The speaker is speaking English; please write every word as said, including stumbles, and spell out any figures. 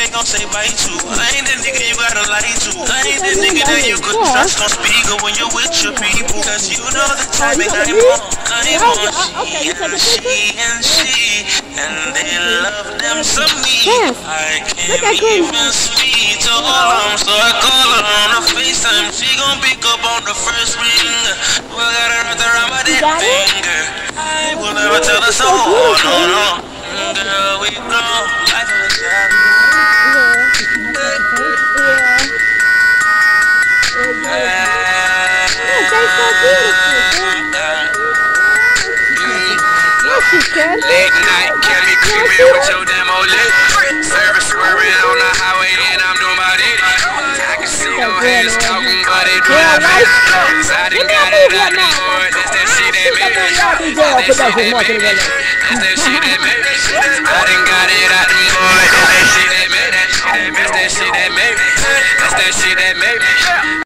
they gon' say bye to. I ain't the nigga you gotta lie to. I ain't the nigga that you could trust on speaker when you're with your people. Cause you know the timing I want. I want she and she and she. And they love them some me. I can't even speak to all of them. So I call her on the FaceTime. She gon' pick up on the first ring. We got her wrapped around my dead finger. I will never tell her so. Oh, no, no. Girl, we grown. Life of a child. Late night, can be creeping with your demo lit. Service swerving on the highway, and I'm doing about it. I can see your hands talking, but they doing that face. Cause I done got it out the board. That's that shit that made me. That's that shit that made me. That's that shit that made me. I done got it out the board. That's that shit that made me. That's that shit that made me. That's that shit that made me.